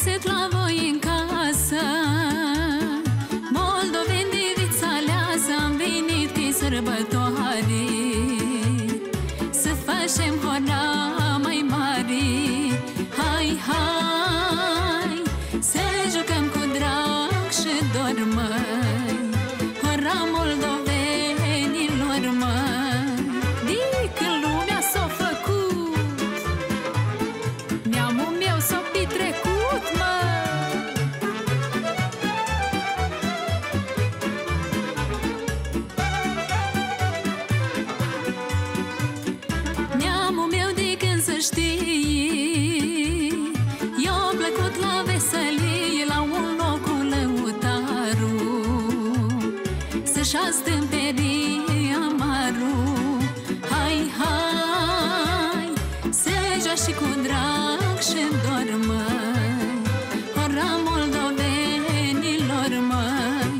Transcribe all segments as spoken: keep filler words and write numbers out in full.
găsesc la voi în casă, moldoveni de vița aleasă, am venit că-i sărbătoare, să facem hora mai mare. Hai, hai, să jucăm cu drag și dor, măi, hora moldovenilor, măi. Dică lumea s-a făcut, neamul meu s-a petrecut, măi. Neamul meu de când să știi, i-a plăcut la veselie, la un loc cu lăutarul, să-și astâmperi amarul. Hai, hai, să joci și cu drag și dor, măi, hora moldovenilor, măi.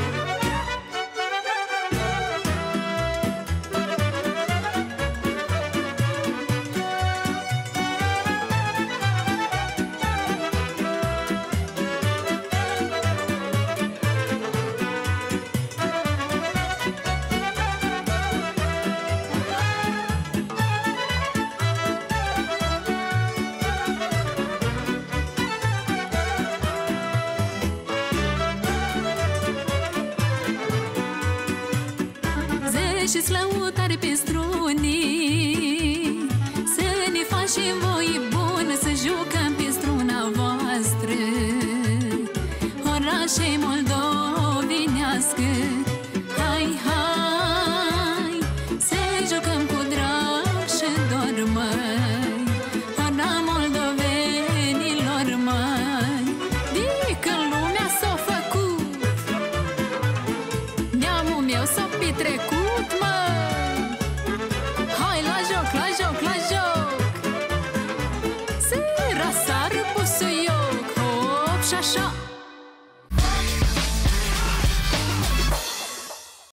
Și-ți lăutari pe strunii, să ne facem voi bună, să jucăm pe struna voastră, orașe moldovenească.